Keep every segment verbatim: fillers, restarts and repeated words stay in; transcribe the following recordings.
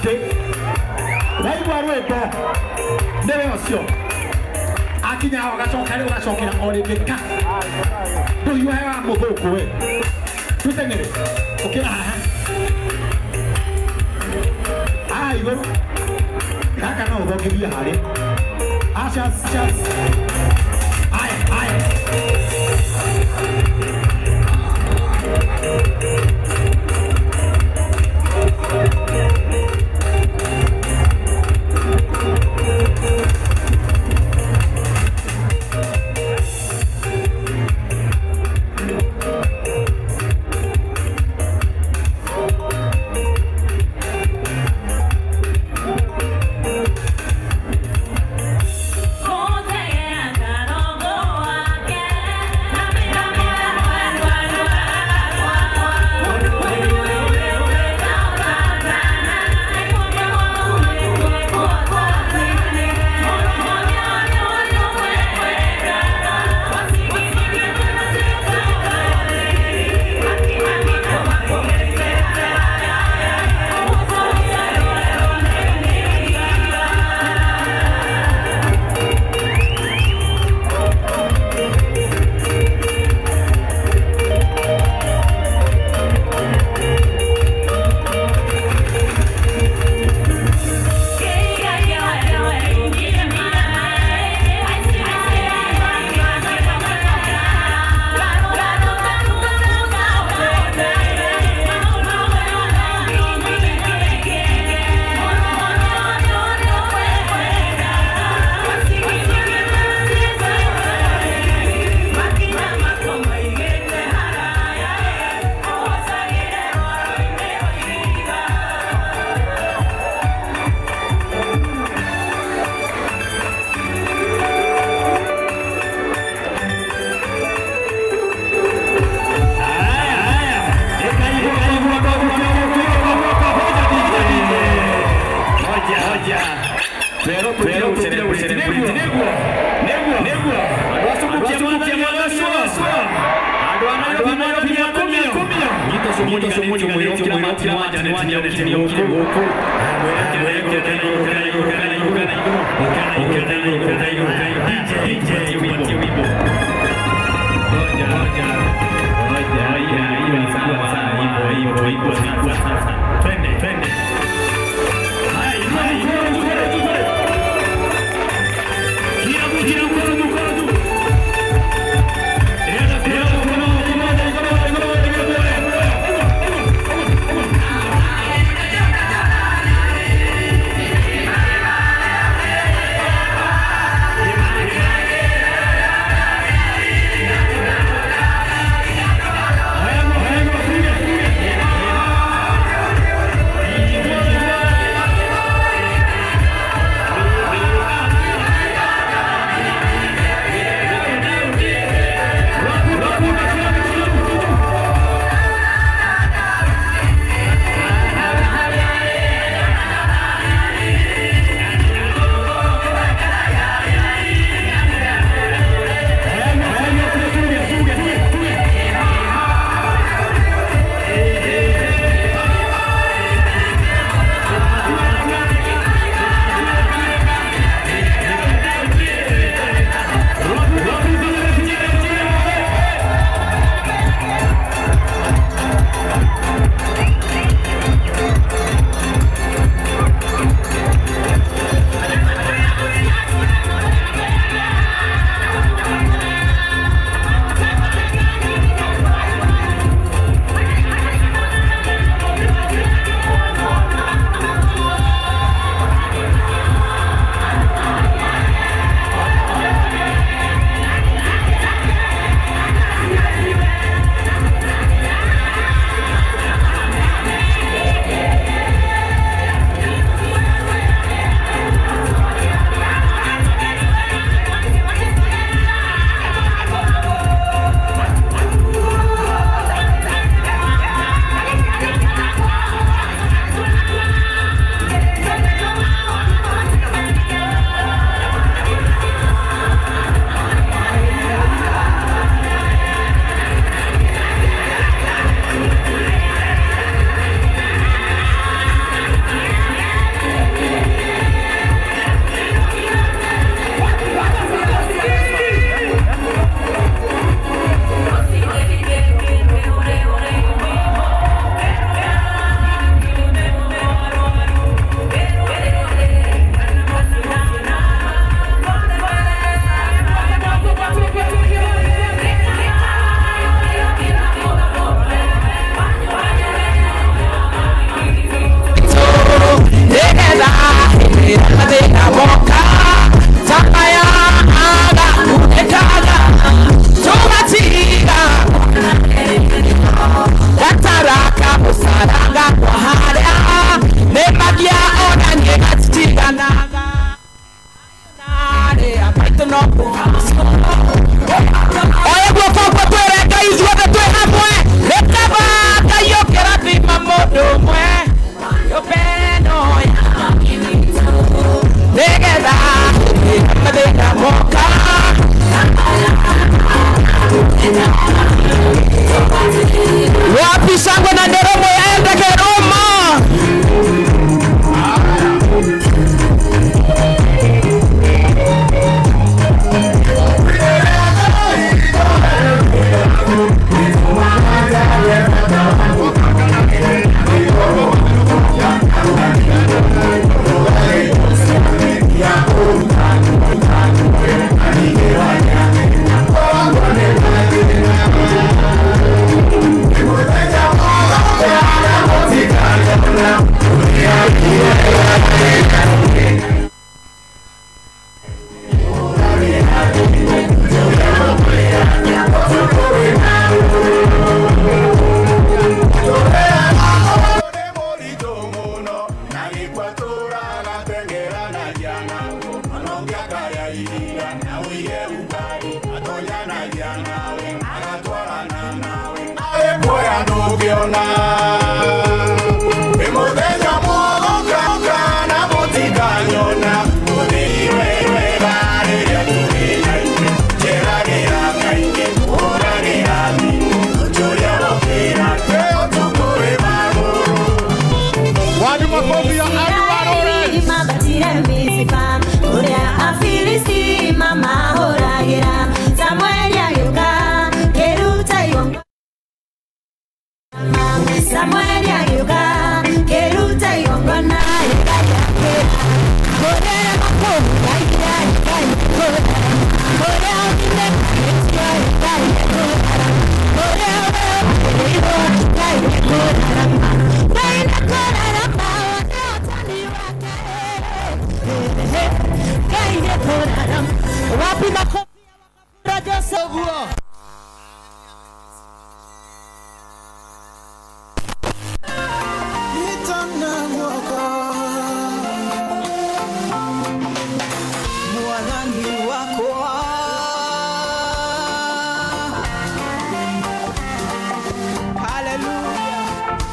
ake waiwa rwimbo ndewe ocio akinya wagacoka rä ũgacokera o rĩngĩ ka ndũhiũhe wa mũthũkũ we twĩteng'ere ũkĩra haha haha igũrũ gaka no ũthongithie harĩ achas chas aya aya mutiganyona Emodenya mwoga na mutiganyona Mudiwe webare ya tuina Jeragira kaike uragira mi Uchoya wakira teo tukure maguru Wadu makofi ya adu warore Mabatire misipa Urea afilisi mama horagira Samuel ya yuka Keruta yonga Samuel ya yuka Keruta yonga na yuka ya kera Kodera makomu ya yuka yuka yuka Kodera ukinde yuka yuka yuka Kodera yuka yuka yuka Kaina kodera mawa Neotani wake Kaina kodera Wapi makomu Raja Sabua Nitana mwaka Mwanani wako Hallelujah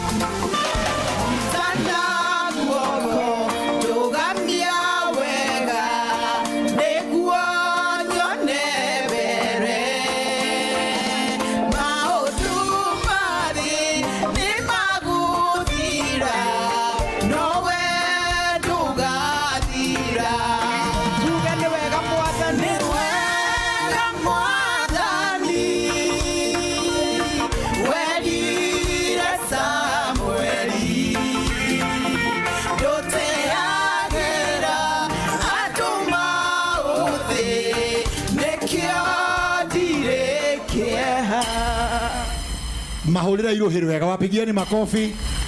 Nitana mwaka Togambia wega Negua nyone bere Maotumari ni magudira Nowe tugadira Tugende wega mwadani Wega mwadani Wedire Samueli Yote agera atuma uthi Nekio direkeha Mahulira iruhiru wega wapigieni makofi